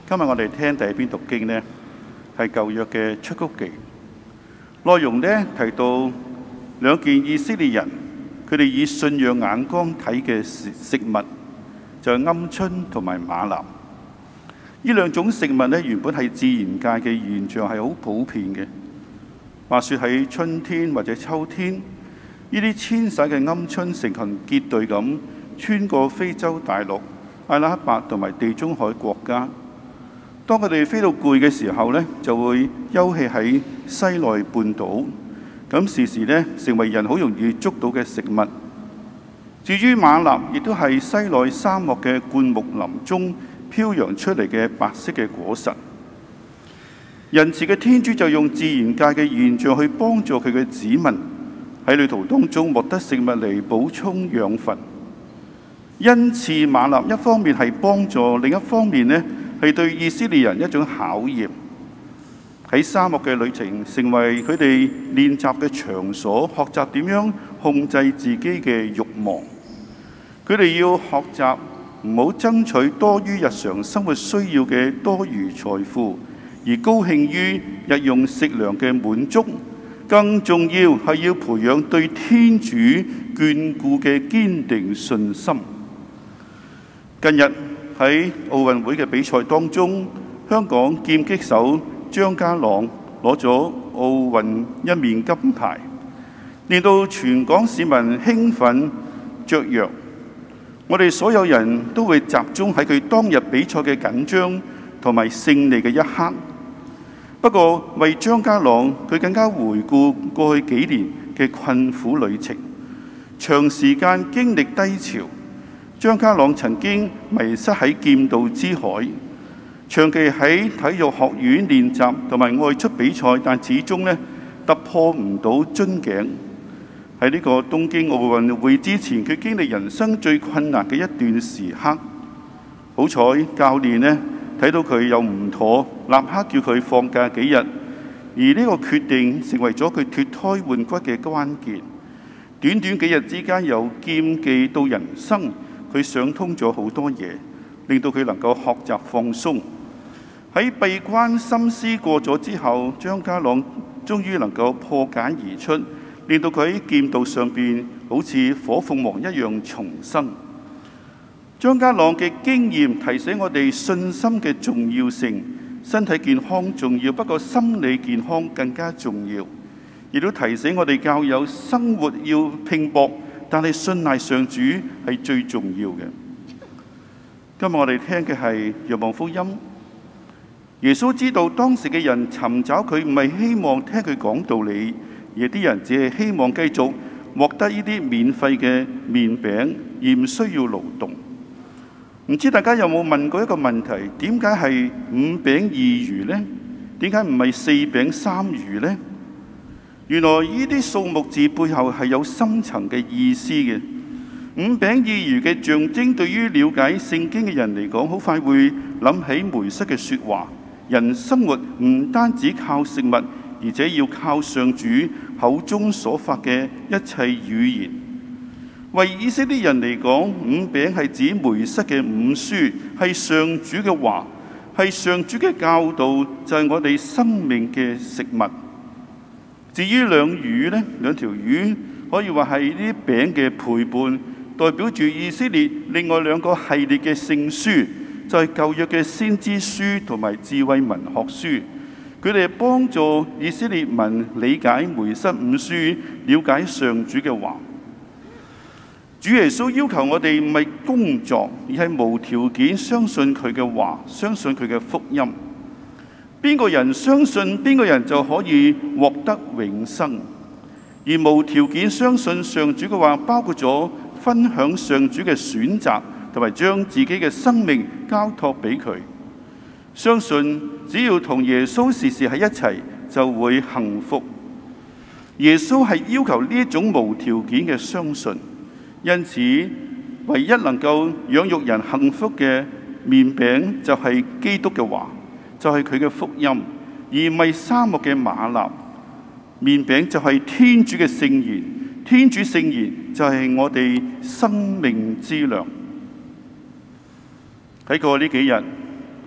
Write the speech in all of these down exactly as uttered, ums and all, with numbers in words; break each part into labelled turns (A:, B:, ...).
A: 今日我哋聽第二篇讀經呢，係舊約嘅出谷記，內容呢提到兩件以色列人佢哋以信仰眼光睇嘅食食物，就係鵪鶉同埋嗎哪。呢兩種食物呢，原本係自然界嘅現象，係好普遍嘅。話說喺春天或者秋天，呢啲遷徙嘅鵪鶉成群結隊咁穿過非洲大陸、阿拉伯同埋地中海國家。當佢哋飛到攰嘅時候呢，就會休憩喺西奈半島，咁時時呢成為人好容易捉到嘅食物。至於嗎哪，亦都係西奈沙漠嘅灌木林中飄揚出嚟嘅白色嘅果實。仁慈嘅天主就用自然界嘅現象去幫助佢嘅子民喺旅途當中獲得食物嚟補充養分。恩賜嗎哪一方面係幫助，另一方面呢係對以色列人一種考驗。喺沙漠嘅旅程成為佢哋練習嘅場所，學習點樣控制自己嘅慾望。佢哋要學習唔好爭取多於日常生活需要嘅多餘財富，而高興於日用食糧嘅滿足。更重要係要培養對天主眷顧嘅堅定信心。近日喺奧運會嘅比賽當中，香港劍擊手張家朗攞咗奧運一面金牌，令到全港市民興奮雀躍。我哋所有人都會集中喺佢當日比賽嘅緊張同埋勝利嘅一刻。不過為張家朗，佢更加回顧過去幾年嘅困苦旅程，長時間經歷低潮。張家朗曾經迷失喺劍道之海，長期喺體育學院練習同埋外出比賽，但始終呢突破唔到樽頸。喺呢個東京奧運會之前，佢經歷人生最困難嘅一段時刻。好彩教練呢睇到佢有唔妥，立刻叫佢放假幾日。而呢個決定成為咗佢脫胎換骨嘅關鍵。短短幾日之間，由劍技到人生，佢想通咗好多嘢，令到佢能夠學習放鬆。喺閉關心思過咗之後，張家朗終於能夠破繭而出，令到佢喺劍道上邊好似火鳳凰一樣重生。張家朗嘅經驗提醒我哋信心嘅重要性。身體健康重要，不過心理健康更加重要。亦都提醒我哋教友生活要拼搏，但係信賴上主係最重要嘅。今日我哋聽嘅係《若望福音》。耶穌知道當時嘅人尋找佢唔係希望聽佢講道理，而啲人只係希望繼續獲得呢啲免費嘅麵餅，而唔需要勞動。唔知大家有冇問過一個問題，點解係五餅二魚呢？點解唔係四餅三魚呢？原來呢啲數目字背後係有深層嘅意思嘅。五餅二魚嘅象徵，對於了解聖經嘅人嚟講，好快會諗起梅瑟嘅說話：人生活唔單止靠食物，而且要靠上主口中所發嘅一切語言。為以色列人嚟講，五餅係指梅瑟嘅五書，係上主嘅話，係上主嘅教導，就係我哋生命嘅食物。至於兩魚呢，兩條魚可以話係呢啲餅嘅陪伴，代表住以色列另外兩個系列嘅聖書，就係舊約嘅先知書同埋智慧文學書。佢哋幫助以色列民理解梅瑟五書，了解上主嘅話。主耶穌要求我哋唔係工作，而係無條件相信佢嘅話，相信佢嘅福音。邊個人相信邊個人就可以獲得永生。而無條件相信上主嘅話，包括咗分享上主嘅選擇，同埋將自己嘅生命交託俾佢。相信只要同耶穌時時喺一齊，就會幸福。耶穌係要求呢一種無條件嘅相信。因此，唯一能夠養育人幸福嘅麵餅就係基督嘅話，就係佢嘅福音，而唔係沙漠嘅嗎哪。麵餅就係天主嘅聖言，天主聖言就係我哋生命之糧。喺過呢幾日，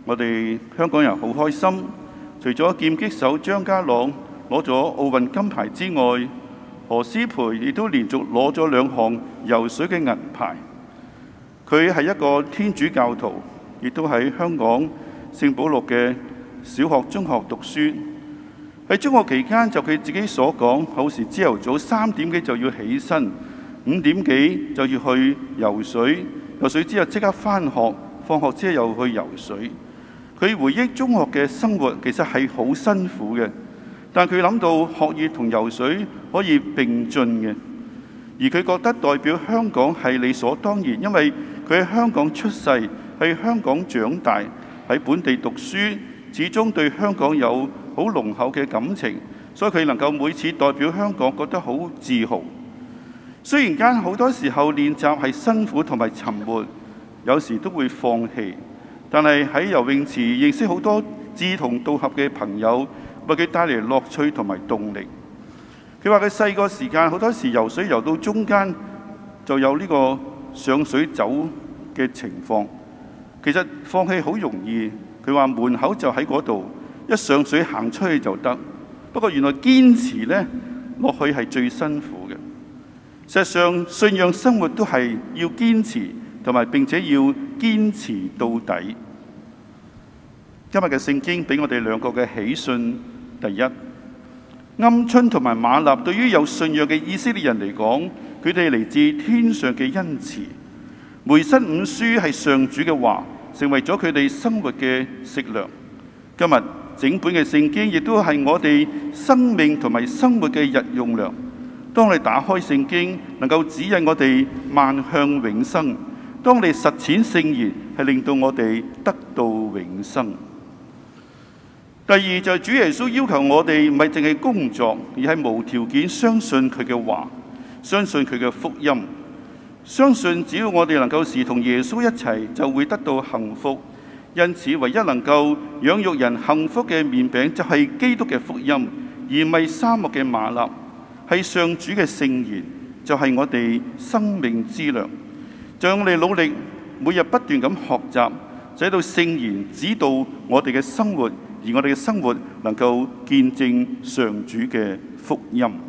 A: 我哋香港人好開心，除咗劍擊手張家朗攞咗奧運金牌之外，何詩蓓亦都連續攞咗兩項游水嘅銀牌。佢係一個天主教徒，亦都喺香港聖保祿嘅小學、中學讀書。喺中學期間，就佢自己所講，有時朝頭早三點幾就要起身，五點幾就要去游水，游水之後即刻返學，放學之後又去游水。佢回憶中學嘅生活其實係好辛苦嘅，但佢諗到學業同游水可以並進嘅，而佢覺得代表香港係理所當然，因為佢喺香港出世，喺香港長大，喺本地讀書，始終對香港有好濃厚嘅感情，所以佢能夠每次代表香港覺得好自豪。雖然間好多時候練習係辛苦同埋沉沒，有時都會放棄，但係喺游泳池認識好多志同道合嘅朋友，為佢帶嚟樂趣同埋動力。佢話佢細個時間好多時游水游到中間就有呢個上水走嘅情況，其實放棄好容易。佢話門口就喺嗰度，一上水行出去就得。不過原來堅持呢落去係最辛苦嘅。事實上，信仰生活都係要堅持，同埋並且要堅持到底。今日嘅聖經俾我哋兩個嘅喜訊。第一，鵪鶉同埋馬納對於有信仰嘅以色列人嚟講，佢哋嚟自天上嘅恩賜。梅瑟五書係上主嘅話，成為咗佢哋生活嘅食糧。今日整本嘅聖經亦都係我哋生命同埋生活嘅日用糧。當你打開聖經，能夠指引我哋邁向永生；當你實踐聖言，係令到我哋得到永生。第二就係主耶穌要求我哋唔係淨係工作，而係無條件相信佢嘅話，相信佢嘅福音，相信只要我哋能夠時同耶穌一齊，就會得到幸福。因此，唯一能夠養育人幸福嘅麵餅，就係基督嘅福音，而唔係沙漠嘅瑪納，係上主嘅聖言，就係我哋生命之糧。就讓我哋努力，每日不斷咁學習，使到聖言指導我哋嘅生活，而我哋嘅生活能夠見證上主嘅福音。